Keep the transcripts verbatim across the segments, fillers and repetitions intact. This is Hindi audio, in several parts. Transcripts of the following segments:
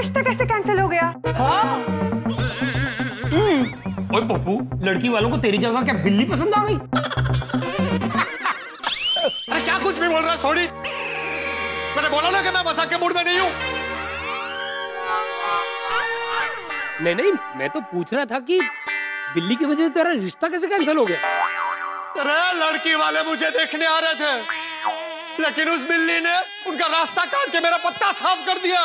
रिश्ता कैसे कैंसिल हो गया? हाँ? ओए पप्पू, लड़की वालों को तेरी जगह क्या बिल्ली पसंद आ गई? अरे क्या कुछ भी बोल रहा है सोनी? मैंने बोला ना कि मैं मजाक के मूड में नहीं हूँ। नहीं नहीं, मैं तो पूछ रहा था कि बिल्ली की वजह से तेरा रिश्ता कैसे कैंसिल हो गया? अरे लड़की वाले मुझे देखने आ रहे थे, लेकिन उस बिल्ली ने उनका रास्ता काट के मेरा पत्ता साफ कर दिया।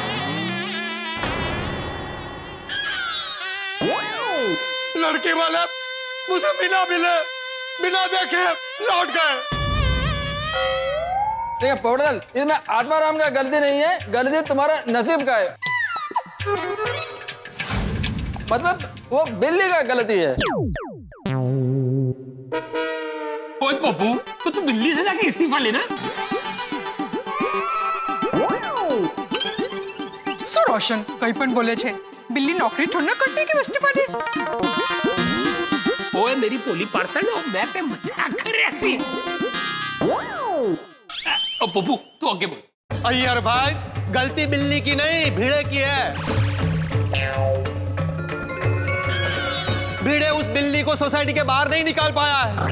लड़की वाले मुझे बिना मिले, बिना देखे लौट गए। ठीक है पोपटलाल, इसमें आत्माराम का गलती नहीं है, गलती तुम्हारा नसीब का है। मतलब वो बिल्ली का गलती है। ओए पप्पू, तो तू बिल्ली से जाके इस्तीफा लेना। सो रोशन कई पण बोले छे बिल्ली नौकरी थोड़ी ना करती के इस्तीफा दे। ओए मेरी पोली पार्सल हो, मैं ते मजाक कर रहा सी। ओ पप्पू तू आगे बोल। अय्यर भाई, गलती बिल्ली की नहीं भिड़े की है। भिड़े उस बिल्ली को सोसाइटी के बाहर नहीं निकाल पाया है,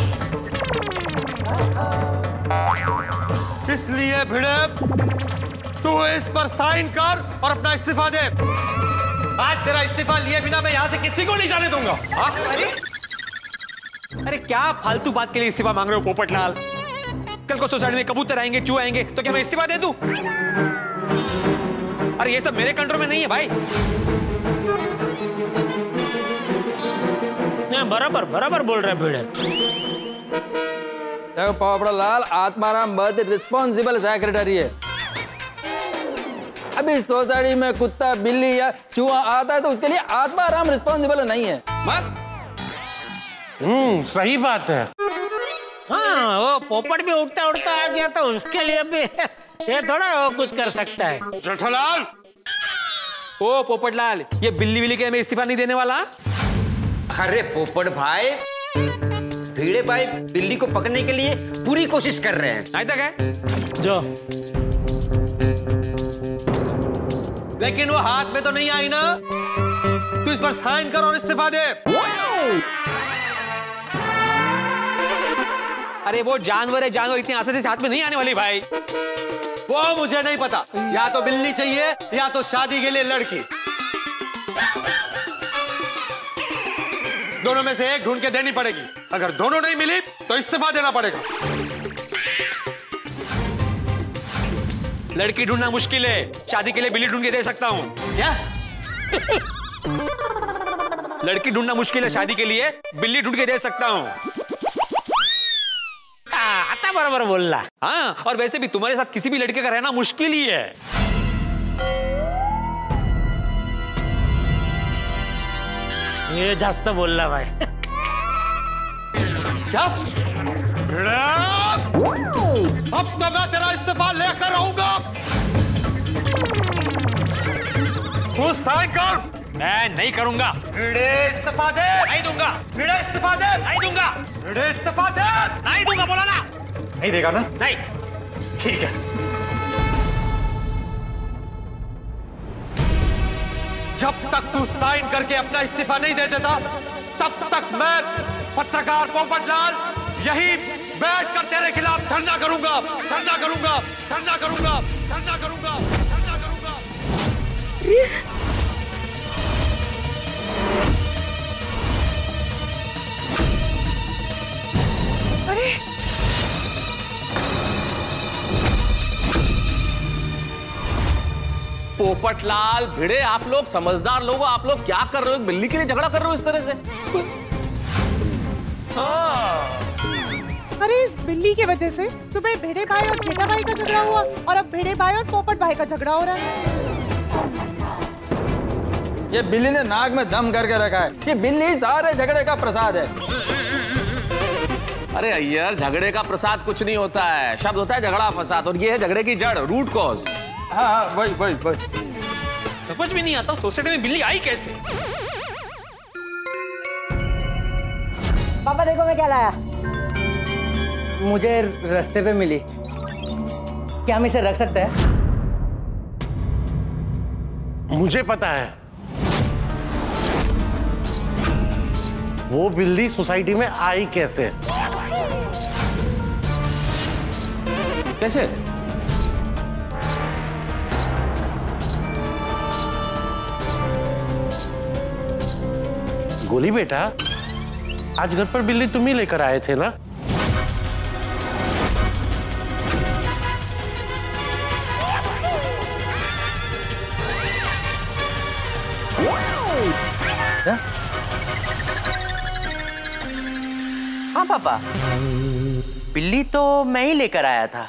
इसलिए भिड़े तू इस पर साइन कर और अपना इस्तीफा दे। आज तेरा इस्तीफा लिए बिना मैं यहां से किसी को नहीं जाने दूंगा। अरे अरे क्या फालतू बात के लिए इस्तीफा मांग रहे हो पोपटलाल? कल को सोसाइटी में कबूतर आएंगे, चूहे आएंगे तो क्या मैं इस्तीफा दे दूं? अरे ये सब मेरे कंट्रोल में नहीं है भाई। बराबर बराबर बोल रहे भिड़े। देखो पोपटलाल, आत्माराम बहुत रिस्पॉन्सिबल सेक्रेटरी है। अभी सोसाइटी में कुत्ता बिल्ली या चूहा आता है तो उसके लिए आत्माराम रिस्पॉन्सिबल नहीं है। मत हम्म सही बात है। हाँ, वो पोपट भी उड़ता उड़ता आ गया तो उसके लिए भी ये थोड़ा वो कुछ कर सकता है। जेठालाल, ओ पोपटलाल, ये बिल्ली बिल्ली के मैं इस्तीफा नहीं देने वाला। अरे पोपट भाई, भिड़े भाई बिल्ली को पकड़ने के लिए पूरी कोशिश कर रहे हैं। नहीं तक है जो लेकिन वो हाथ में तो नहीं आई ना। तू इस पर साइन कर और इस्तीफा दे। अरे वो जानवर है, जानवर इतनी आसानी से हाथ में नहीं आने वाली भाई। वो मुझे नहीं पता, या तो बिल्ली चाहिए या तो शादी के लिए लड़की। दोनों में से एक ढूंढ के देनी पड़ेगी। अगर दोनों नहीं मिली तो इस्तीफा देना पड़ेगा। लड़की ढूंढना मुश्किल है, शादी के लिए बिल्ली ढूंढ के दे सकता हूं। क्या? लड़की ढूंढना मुश्किल है, शादी के लिए बिल्ली ढूंढ के दे सकता हूं। आता बराबर बोल रहा। हाँ, और वैसे भी तुम्हारे साथ किसी भी लड़के का रहना मुश्किल ही है। ये जास्त बोल रहा भाई। क्या? अब तो मैं तेरा इस्तीफा लेकर रहूंगा। तू साइन कर। मैं नहीं करूंगा। भिड़े इस्तीफा दे। नहीं दूंगा। भिड़े इस्तीफा दे। नहीं दूंगा। भिड़े इस्तीफा दे। नहीं दूंगा, बोला ना। नहीं देगा ना? नहीं। ठीक है। जब तक तू साइन करके अपना इस्तीफा नहीं दे देता, तब तक मैं पत्रकार पोपटलाल यही बैठकर तेरे खिलाफ धरना करूंगा, धरना करूंगा, धरना करूंगा, धरना करूंगा, धरना करूंगा। अरे पोपटलाल, भिड़े, आप लोग समझदार लोग हो, आप लोग क्या कर रहे हो? बिल्ली के लिए झगड़ा कर रहे हो इस तरह से? हाँ। अरे इस बिल्ली की वजह से सुबह भिड़े भाई और जेठा भाई का झगड़ा हुआ और अब भिड़े भाई और पोपट भाई का झगड़ा हो रहा है। ये बिल्ली ने नाक में दम करके रखा है। ये बिल्ली सारे झगड़े का प्रसाद है। अरे अय्यर, झगड़े का प्रसाद कुछ नहीं होता है, शब्द होता है झगड़ा फसाद, और ये है झगड़े की जड़, रूट कॉज। हाँ हाँ वही वही वही। समझ में नहीं आता सोसाइटी में बिल्ली आई कैसे? पापा देखो मैं क्या लाया। मुझे रास्ते पे मिली, क्या हम इसे रख सकते हैं? मुझे पता है, वो बिल्ली सोसाइटी में आई कैसे। कैसे? गोली बेटा, आज घर पर बिल्ली तुम ही लेकर आए थे ना? हाँ पापा, बिल्ली तो मैं ही लेकर आया था।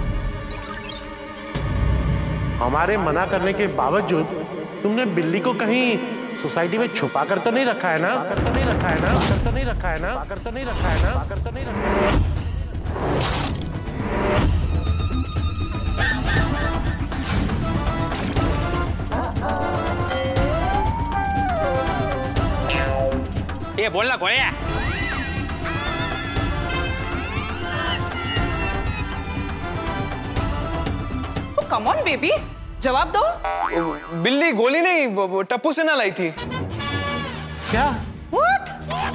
हमारे मना करने के बावजूद तुमने बिल्ली को कहीं सोसाइटी में छुपा कर तो नहीं रखा है ना? कर तो नहीं रखा है ना? कर तो नहीं रखा है ना? कर तो नहीं रखा है ना? कर तो नहीं रखा है ना? ये बोलना गोया। कम ऑन बेबी, जवाब दो। बिल्ली गोली नहीं, टप्पू से ना लाई थी। क्या? What?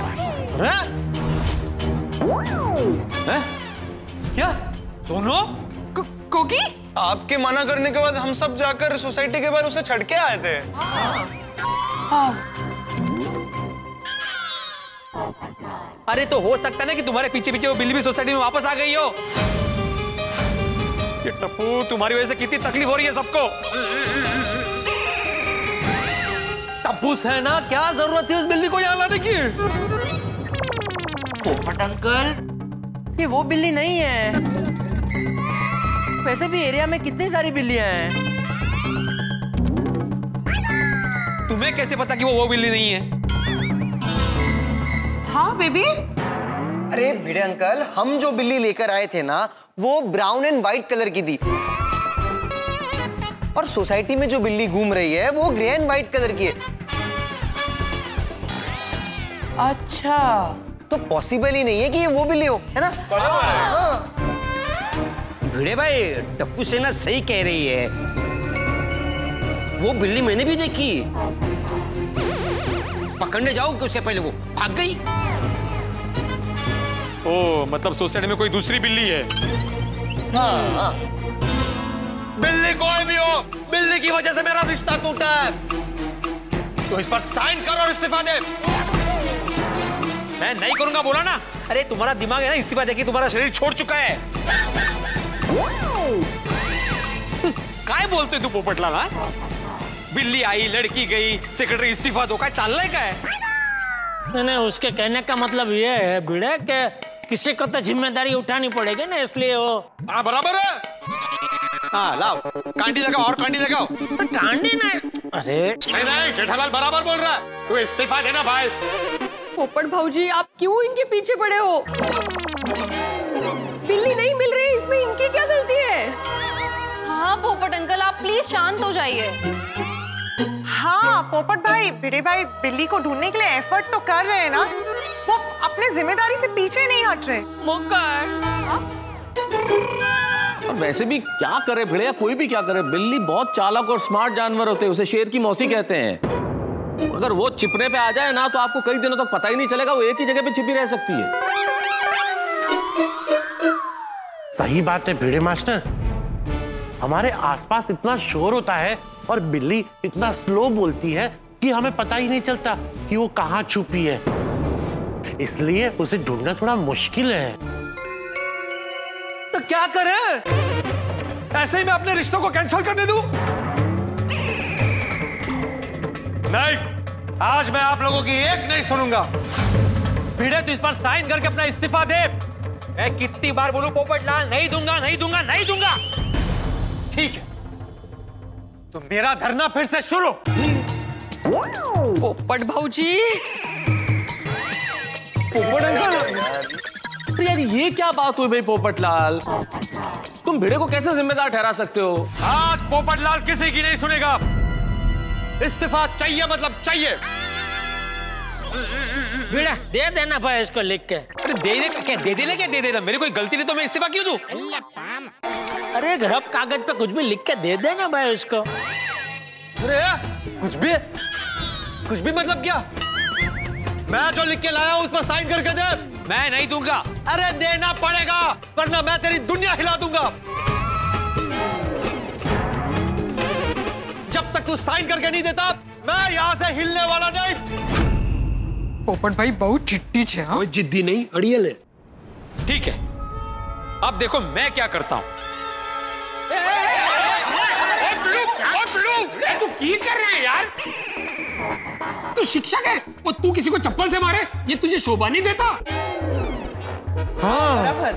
हैं? क्या? दोनों? कोकी? आपके मना करने के बाद हम सब जाकर सोसाइटी के बाहर उसे छड़ के आए थे। अरे तो हो सकता ना कि तुम्हारे पीछे पीछे वो बिल्ली भी सोसाइटी में वापस आ गई हो। ये टप्पू, तुम्हारी वजह से कितनी तकलीफ हो रही है सबको। टप्पू है ना, क्या जरूरत थी उस बिल्ली को यहाँ लाने की? पोपट अंकल, ये वो बिल्ली नहीं है। वैसे भी एरिया में कितनी सारी बिल्लियां हैं। तुम्हें कैसे पता कि वो वो बिल्ली नहीं है? हाँ बेबी। अरे भिड़े अंकल, हम जो बिल्ली लेकर आए थे ना, वो ब्राउन एंड व्हाइट कलर की थी, और सोसाइटी में जो बिल्ली घूम रही है वो ग्रे एंड व्हाइट कलर की है। अच्छा, तो पॉसिबल ही नहीं है कि ये वो बिल्ली हो, है ना? बराबर है। हाँ। भिड़े भाई, टप्पू सेना सही कह रही है। वो बिल्ली मैंने भी देखी। पकड़ने जाओ कि उसके पहले वो भाग गई। ओ, मतलब सोसाइटी में कोई दूसरी बिल्ली है। हाँ, हाँ। बिल्ली कोई भी हो, बिल्ली की वजह से मेरा रिश्ता टूटा है, तो इस पर साइन कर और इस्तीफा दे। मैं नहीं करूंगा बोला ना। अरे तुम्हारा दिमाग है ना, इस्तीफा देके तुम्हारा शरीर छोड़ चुका है। काय बोलते तू पोपटलाल? हाँ, बिल्ली आई, लड़की गई, सेक्रेटरी इस्तीफा दो, काय चाललंय काय? नहीं नहीं, उसके कहने का मतलब ये है भिड़े कि किसी को तो जिम्मेदारी उठानी पड़ेगी ना, इसलिए वो। हाँ बराबर है। हाँ लाओ, कांडी लगाओ और कांडी लगाओ। कांडी नहीं। अरे नहीं नहीं, जेठालाल बराबर बोल रहा है, तू इस्तीफा देना भाई। पोपट भाऊजी, आप क्यों इनके पीछे पड़े हो? बिल्ली नहीं मिल रही, इसमें इनकी क्या गलती है? हाँ पोपट अंकल, आप प्लीज शांत हो जाइए। हाँ पोपट भाई, भिड़े भाई बिल्ली को ढूंढने के लिए एफर्ट तो कर रहे हैं ना, वो अपने जिम्मेदारी से पीछे नहीं हट रहे। मौका है। और वैसे भी क्या करे भिड़े, कोई भी क्या करे, बिल्ली बहुत चालाक और स्मार्ट जानवर होते हैं, उसे शेर की मौसी कहते हैं। अगर वो छिपने पे आ जाए ना, तो आपको कई दिनों तक पता ही नहीं चलेगा, वो एक ही जगह पे छिपी रह सकती है। सही बात है भिड़े मास्टर, हमारे आसपास इतना शोर होता है और बिल्ली इतना स्लो बोलती है कि हमें पता ही नहीं चलता कि वो कहाँ छुपी है, इसलिए उसे ढूंढना थोड़ा मुश्किल है। तो क्या करें? ऐसे ही मैं अपने रिश्तों को कैंसिल करने दूं? नहीं, आज मैं आप लोगों की एक नहीं सुनूंगा। भिड़े, तू इस पर साइन करके अपना इस्तीफा दे। मैं कितनी बार बोलूं पोपटलाल, नहीं दूंगा नहीं दूंगा नहीं दूंगा। ठीक है, तो मेरा धरना फिर से शुरू। पोपट भाऊजी। पोपट अंकल, तो यार ये क्या बात हुई भाई पोपटलाल, तुम भिड़े को कैसे जिम्मेदार ठहरा सकते हो? आज पोपटलाल किसी की नहीं सुनेगा। इस्तीफा चाहिए मतलब चाहिए। भिड़ा दे देना भाई इसको लिख के। अरे दे दे क्या, दे देना क्या, दे देना, मेरी कोई गलती नहीं तो मैं इस्तीफा क्यों दूं? अरे रफ कागज पे कुछ भी लिख के दे देना भाई उसको। अरे कुछ भी कुछ भी मतलब क्या? मैं जो लिख के लाया हूं उस पर साइन करके दे। मैं नहीं दूंगा। अरे देना पड़ेगा वरना मैं तेरी दुनिया हिला दूंगा। जब तक तू साइन करके नहीं देता मैं यहां से हिलने वाला नहीं। पोपट भाई बहुत चिट्टी है। हाँ? जिद्दी नहीं, अड़ियल है। ठीक है, अब देखो मैं क्या करता हूं। तू क्या कर रहे हैं यार? तू शिक्षक है और तू किसी को चप्पल से मारे, ये तुझे शोभा नहीं देता? हाँ बराबर।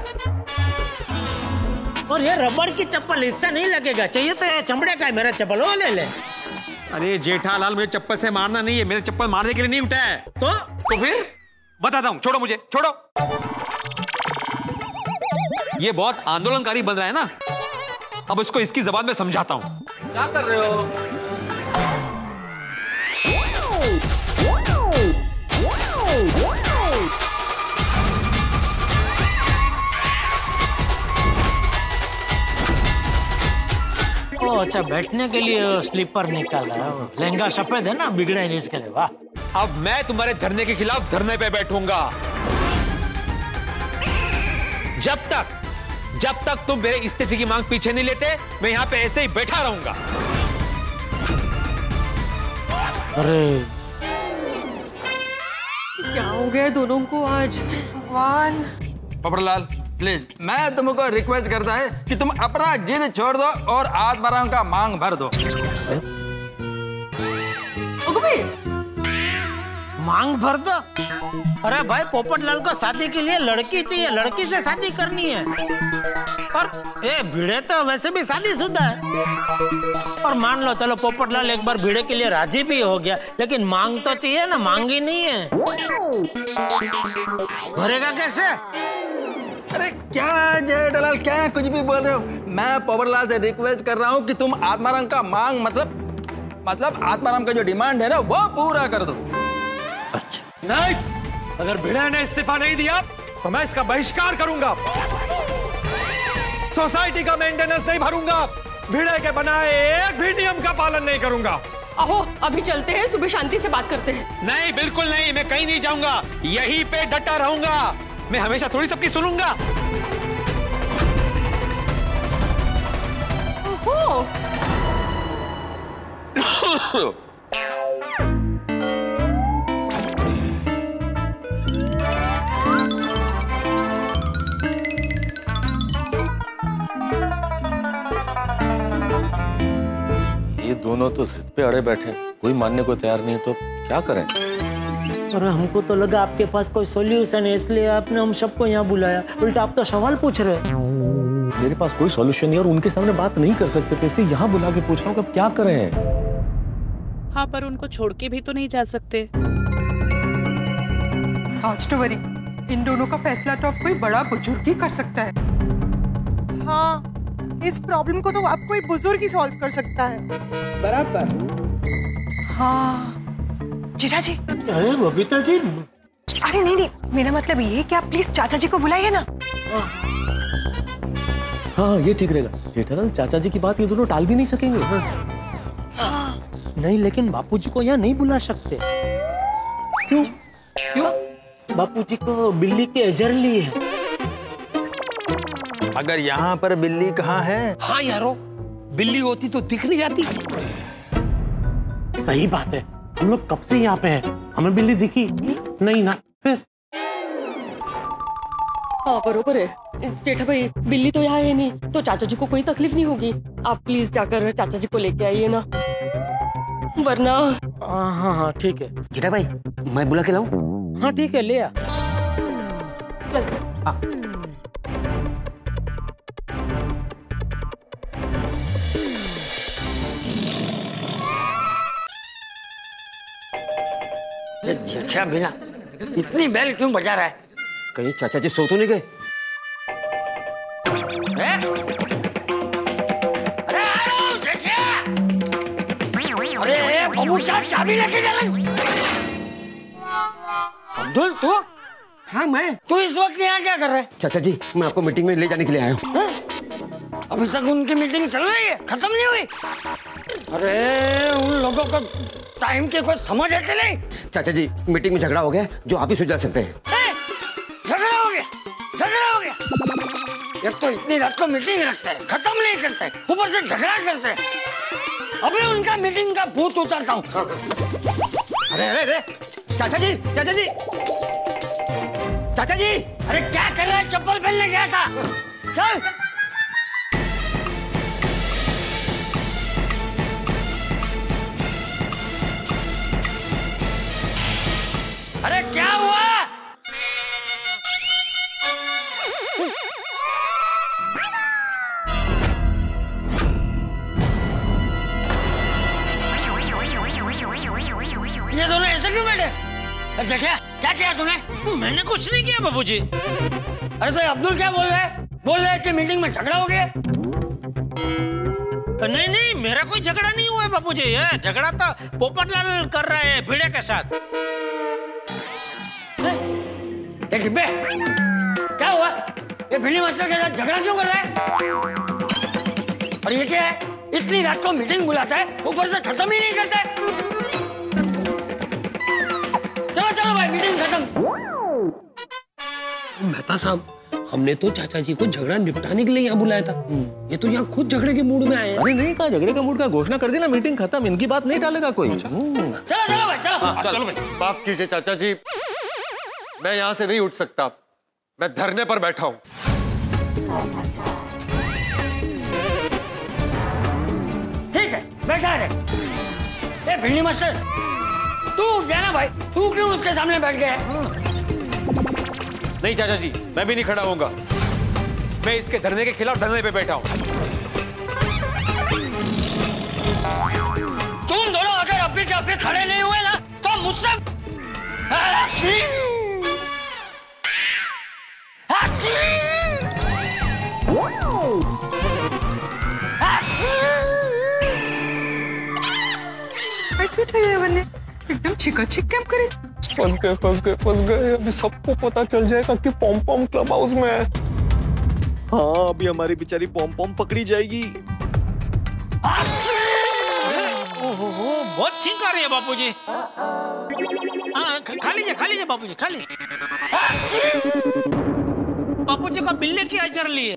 और ये रबड़ की चप्पल, इससे नहीं लगेगा। चाहिए तो ये चमड़े का है मेरा चप्पल, वो ले ले। अरे जेठालाल, मुझे चप्पल से मारना नहीं है, मेरे चप्पल मारने के लिए नहीं उठा है। तो तो फिर बताता हूं, छोड़ो मुझे, छोड़ो। ये बहुत आंदोलनकारी बन रहा है ना, अब इसको इसकी जबान में समझाता हूं। क्या कर रहे हो? ओ अच्छा, बैठने के लिए स्लीपर निकाला है। लहंगा सफेद है ना, बिगड़ा नहीं इसके लिए। वाह। अब मैं तुम्हारे धरने के खिलाफ धरने पे बैठूंगा। जब तक जब तक तुम मेरे इस्तीफे की मांग पीछे नहीं लेते, मैं यहाँ पे ऐसे ही बैठा रहूंगा। अरे क्या हो गया दोनों को आज? भगवान। पोपटलाल प्लीज, मैं तुमको रिक्वेस्ट करता है कि तुम अपना जिद छोड़ दो और आत्माराम का मांग भर दो। मांग भर दो? अरे भाई, पोपटलाल को शादी के लिए लड़की चाहिए, लड़की से शादी करनी है। और ये भिड़े तो वैसे भी शादीशुदा है। और मान लो चलो पोपटलाल एक बार भिड़े के लिए राजी भी हो गया, लेकिन मांग तो चाहिए ना, मांगी नहीं है। भरेगा कैसे? अरे क्या जेठालाल, क्या कुछ भी बोल रहे हो? मैं पोपटलाल से रिक्वेस्ट कर रहा हूँ कि तुम आत्माराम का मांग मतलब मतलब आत्माराम का जो डिमांड है ना, वो पूरा कर दो। अच्छा नहीं, अगर भिड़े ने इस्तीफा नहीं दिया तो मैं इसका बहिष्कार करूंगा। सोसाइटी का मेंटेनेंस नहीं भरूंगा, भिड़े के बनाए एक भी नियम का पालन नहीं करूंगा। अहो, अभी चलते हैं, सुबह शांति से बात करते हैं। नहीं, बिल्कुल नहीं, मैं कहीं नहीं जाऊंगा, यहीं पे डटा रहूंगा। मैं हमेशा थोड़ी सबकी सुनूंगा। ओहो। ये दोनों तो जिद पे अड़े बैठे, कोई मानने को तैयार नहीं, तो क्या करें? अरे हमको तो लगा आपके पास कोई सॉल्यूशन है, इसलिए आपने हम सबको यहाँ बुलाया। उल्टा आप तो सवाल पूछ रहे हैं। मेरे पास कोई सॉल्यूशन नहीं और उनके सामने बात नहीं कर सकते थे, इसलिए यहाँ बुला के पूछ रहा हूँ कि अब क्या करें। हाँ, पर उनको छोड़ के भी तो नहीं जा सकते। नॉट टू वरी, इन दोनों का फैसला तो अब कोई बड़ा बुजुर्ग ही कर सकता है। हाँ, इस प्रॉब्लम को तो अब कोई बुजुर्ग ही सॉल्व कर सकता है। बराबर। हाँ जीजा जी। अरे बबीता जी। अरे नहीं नहीं, मेरा मतलब ये है कि आप प्लीज चाचा जी को बुलाइए ना। हाँ, ये ठीक रहेगा। जेठालाल, चाचा जी की बात ये दोनों टाल भी नहीं सकेंगे। हाँ। हाँ। नहीं, लेकिन बापूजी को यहाँ नहीं बुला सकते। क्यों? क्यों? बापूजी को बिल्ली के एजरली है। अगर यहाँ पर बिल्ली कहाँ है? हाँ यारो, बिल्ली होती तो दिख नहीं जाती। सही बात है, हम लोग कब से यहाँ पे हैं, हमें बिल्ली दिखी नहीं ना। फिर हाँ बरोबर है जेठा भाई, बिल्ली तो यहाँ है नहीं, तो चाचा जी को कोई तकलीफ नहीं होगी। आप प्लीज जाकर चाचा जी को लेके आइए ना, वरना। हाँ हाँ ठीक है जेठा भाई, मैं बुला के लाऊं? हाँ ठीक है, ले आ। जेठा बिना इतनी बेल क्यों बजा रहा है? कहीं चाचा जी सो तो नहीं गए? अरे अरे बाबू साहब, चाबी लेके चले। अब्दुल तू? हाँ मैं। तू इस वक्त यहाँ क्या कर रहा है? चाचा जी, मैं आपको मीटिंग में ले जाने के लिए आया हूँ। अभी तक उनकी मीटिंग चल रही है, खत्म नहीं हुई? अरे उन लोगों को टाइम की कोई समझ है कि नहीं? चाचा जी मीटिंग में झगड़ा हो गया जो आप ही सुलझा सकते हैं। झगड़ा हो गया, झगड़ा हो गया। एक तो इतनी रात को मीटिंग रखते हैं, खत्म नहीं करते, ऊपर से झगड़ा करते हैं। अभी उनका मीटिंग का भूत उतारता हूँ। अरे अरे अरे चाचा जी, चाचा जी, चाचा जी, अरे क्या कर रहा है? चप्पल पहनने गया था। चल। अरे क्या हुआ? ये दोनों ऐसे क्यों बैठे? जेठिया क्या किया तूने? मैंने कुछ नहीं किया बाबूजी। अरे तो अब्दुल क्या बोल रहा है? बोल रहा है कि मीटिंग में झगड़ा हो गया। नहीं नहीं मेरा कोई झगड़ा नहीं हुआ है बाबूजी। ये झगड़ा तो पोपटलाल कर रहा है भिड़े के साथ। ये डिब्बे क्या हुआ? ये भिड़ी मास्टर के साथ झगड़ा क्यों कर रहा है? और ये क्या है? इतनी रात को मीटिंग बुलाता है, ऊपर से खत्म ही नहीं करता है। चलो चलो भाई मीटिंग खत्म। मेहता साहब, हमने तो चाचा जी को झगड़ा निपटाने के लिए यहाँ बुलाया था। ये तो यहाँ खुद झगड़े के मूड में आए हैं। अरे नहीं कहा झगड़े का मूड का घोषणा कर दी ना, मीटिंग खत्म, इनकी बात नहीं टालेगा कोई। चलो चलो भाई चलो। हाँ, चलो भाई। माफ कीजिए चाचा जी, मैं यहाँ से नहीं उठ सकता, मैं धरने पर बैठा हूँ। ठीक है बैठा रहे। ए भिंडी मास्टर तू उठ जाना भाई, तू क्यों उसके सामने बैठ गया? नहीं चाचा जी, मैं भी नहीं खड़ा होऊंगा। मैं इसके धरने के खिलाफ धरने पे बैठा हूँ। तुम दोनों अगर अभी के अभी खड़े नहीं हुए ना तो मुझसे एकदम चिका चिक कैम करे। फंस गए फंस गए फंस गए। अभी सबको पता चल जाएगा कि पॉम पॉम क्लब हाउस में है। हाँ अभी हमारी बेचारी पॉम पॉम पकड़ी जाएगी। ओहो बहुत छींक आ रही है बापूजी। हाँ खा लीजिए खा लीजिए बापूजी खा लीजिए। बापूजी को बिल्ली की अजर ली है।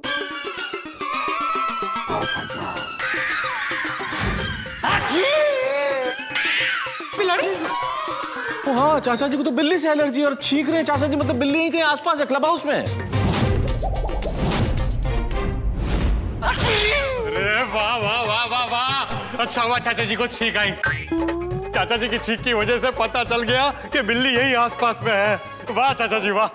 हाँ चाचा जी को तो बिल्ली से एलर्जी और छींक रहे हैं चाचा जी, मतलब बिल्ली ही के आसपास है क्लब हाउस में। अरे वाह वाह वाह वाह वाह, अच्छा हुआ चाचा जी को छींक आई। चाचा जी की छींक की वजह से पता चल गया कि बिल्ली यही आसपास में है। वाह चाचा जी वाह।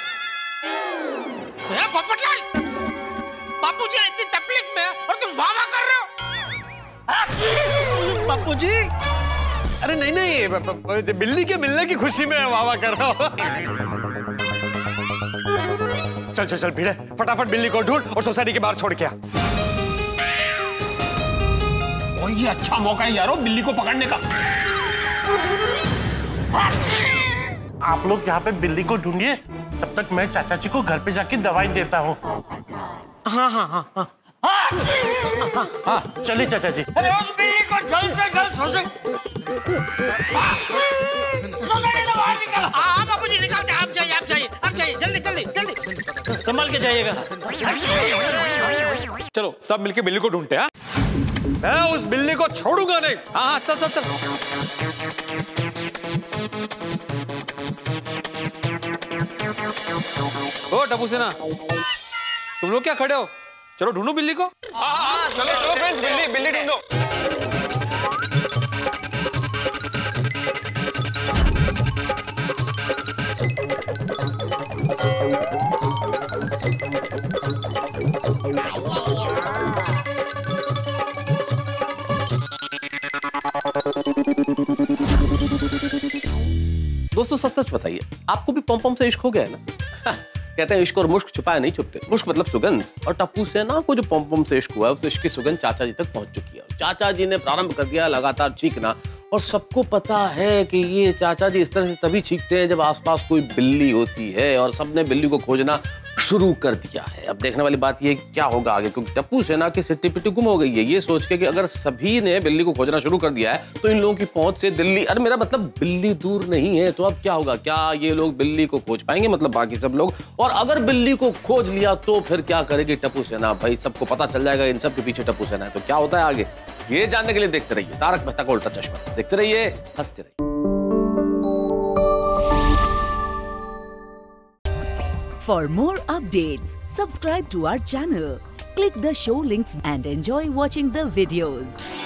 पोपटलाल बापूजी इतनी तकलीफ में और तुम वाह वाह कर रहे हो। बापूजी अरे नहीं नहीं, बिल्ली के मिलने की खुशी में वाह वाह कर रहा हूँ। चल चल चल भिड़े, फटाफट बिल्ली को ढूंढ और सोसाइटी के बाहर छोड़ के आ। और ये अच्छा मौका है यारो बिल्ली को पकड़ने का। आप लोग यहाँ पे बिल्ली को ढूंढिए, तब तक मैं चाचा जी को घर पे जाके दवाई देता हूँ। हाँ हाँ हाँ हाँ हाँ चलिए चाचा जी। अरे उस बिल्ली को जल्द से जल्द सोसाइटी से बाहर निकालो। हाँ बापूजी निकालते, आप जाइए आप जाइए आप जाइए जल्दी जल्दी जल्दी संभाल के जाइएगा। चलो सब मिलके बिल्ली को ढूंढते हैं। मैं उस बिल्ली को छोड़ूंगा नहीं। हाँ चल चल चल। ओ टपू सेना, तुम लोग क्या खड़े हो? चलो ढूंढो बिल्ली को। हाँ हाँ चलो चलो फ्रेंड्स, बिल्ली बिल्ली ढूंढो। दोस्तों सच सच बताइए, आपको भी पॉम पॉम से इश्क हो गया है ना? कहते हैं इश्क और मुश्क छुपाए नहीं छुपते। मुश्क मतलब सुगंध, और टप्पू सेना को जो पॉम पॉम से इश्क हुआ है उस इश्क की सुगंध चाचा जी तक पहुंच चुकी है। चाचा जी ने प्रारंभ कर दिया लगातार छींकना और सबको पता है कि ये चाचा जी इस तरह से तभी चीखते हैं जब आसपास कोई बिल्ली होती है, और सबने बिल्ली को खोजना शुरू कर दिया है। अब देखने वाली बात ये क्या होगा आगे, क्योंकि टप्पू सेना की सिट्टी पिट्टी गुम हो गई है ये सोच के कि अगर सभी ने बिल्ली को खोजना शुरू कर दिया है तो इन लोगों की पहुंच से दिल्ली, अरे मेरा मतलब बिल्ली दूर नहीं है। तो अब क्या होगा, क्या ये लोग बिल्ली को खोज पाएंगे, मतलब बाकी सब लोग? और अगर बिल्ली को खोज लिया तो फिर क्या करेगी टप्पू सेना? भाई सबको पता चल जाएगा इन सब के पीछे टप्पू सेना है। तो क्या होता है आगे, ये जानने के लिए देखते रहिए तारक मेहता का उल्टा चश्मा। देखते रहिए, हंसते रहिए। For more updates, subscribe to our channel, click the show links and enjoy watching the videos.